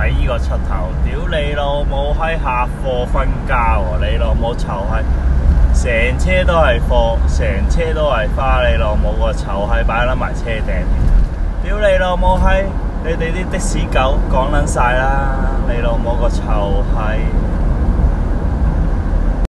睇依個出頭，屌你老母閪客貨分家喎！你老母臭閪，成車都係貨，成車都係花，你老母個臭閪擺撚埋車頂，屌你老母閪！你哋啲的士狗講撚晒啦，你老母個臭閪！